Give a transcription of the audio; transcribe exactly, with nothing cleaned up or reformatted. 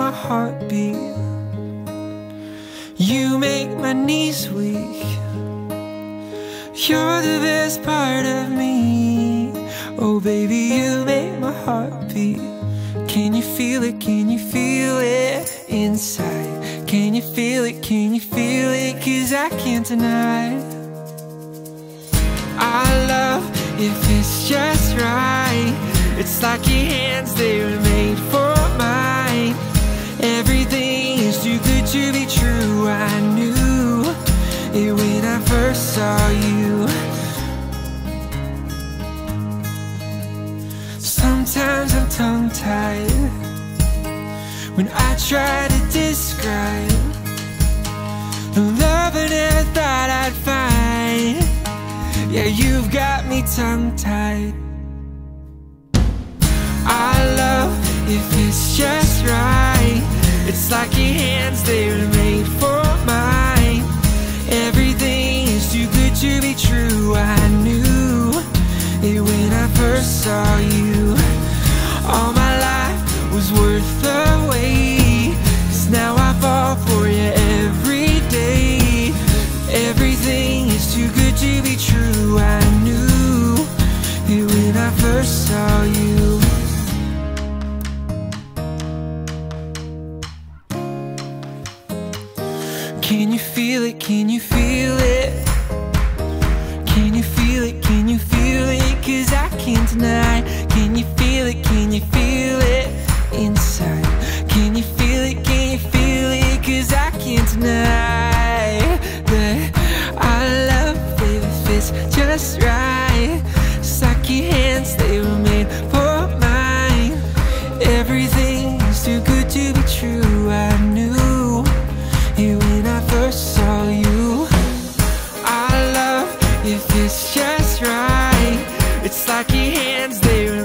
my heartbeat. You make my knees weak. You're the best part of me. Oh baby, you make my heart beat. Can you feel it, can you feel it inside? Can you feel it, can you feel it? Cause I can't deny our love, if it's just right. It's like your hands, they were made for mine. Everything is too good to be true. I knew it when I first saw you. Sometimes I'm tongue-tied when I try to describe the love I never thought I'd find. Yeah, you've got me tongue-tied. Our love, if it's just right. It's like your hands, they were made for mine. Everything is too good to be true. I knew it when I first saw you. All my life was worth the wait, 'cause now I fall for you every day. Everything is too good to be true. I knew it when I first saw you. Can you feel it, can you feel it? Can you feel it, can you feel it? Cause I can't deny. Can you feel it, can you feel it inside? Can you feel it, can you feel it? Cause I can't deny that our love, baby, fits just right. It's like your hands, they were made for mine. Everything is too good to be true. I knew it when I first saw you. Our love, if it's just right. It's like your hands, they